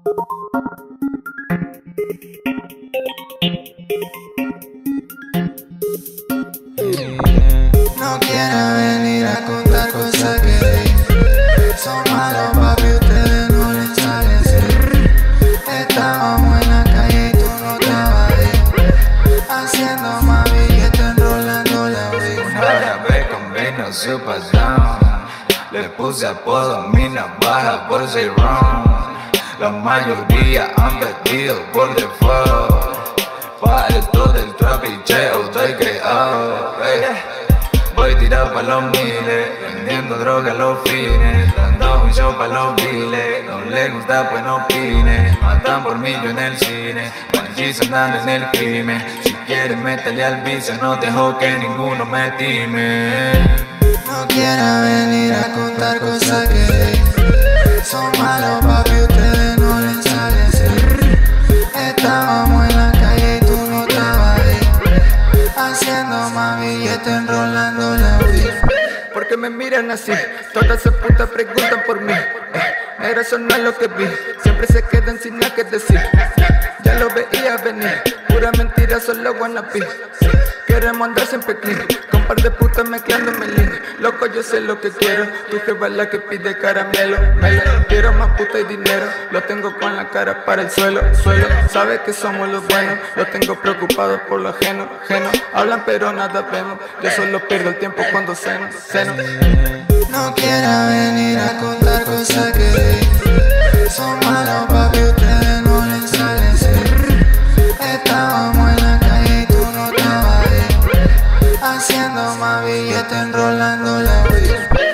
No quiera venir a contar cosas que son malos, papi, ustedes no les sale así. Estábamos en la calle y tú no estabas ahí, haciendo más billetes, enrolando la weed. Una vez combino su pasión, le puse apodo a mi navaja por ser wrong. La mayoría han vestido por default. Para esto del trapicheo estoy creado, Voy tirado pa' los miles, vendiendo droga a los fines, dando un show pa' los viles. No le gusta pues no opine, matan por mí yo en el cine, manchis andando en el crimen. Si quieres métele al vicio, no dejo que ninguno me time. No quiera venir a contar cosas que son malos, papi, ustedes no les sale así. Estábamos en la calle y tú no estabas ahí, haciendo más billetes, enrolando la weed. Porque me miran así, todas esas putas preguntan por mí. Negro, eso no es lo que vi, siempre se quedan sin nada que decir. Ya lo veía venir, pura mentira, solo wannabe. Queremos andar siempre clean, con par de putas mezclándome link. Loco, yo sé lo que quiero, tu jefa es la que pide caramelo. Quiero más puta y dinero, lo tengo con la cara para el suelo. Sabes que somos los buenos, los tengo preocupados por lo ajeno. Hablan pero nada vemos, yo solo pierdo el tiempo cuando ceno. No quiera venir a contar cosas que son malos, papi, ustedes no les sale así. Estábamos en la calle y tú no estabas ahí, haciendo más billetes, enrolando la weed.